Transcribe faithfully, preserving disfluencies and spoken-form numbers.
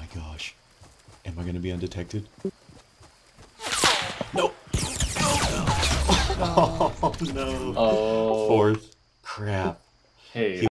gosh. Am I gonna be undetected? Nope. Oh no. Oh. Fourth. Crap. Hey.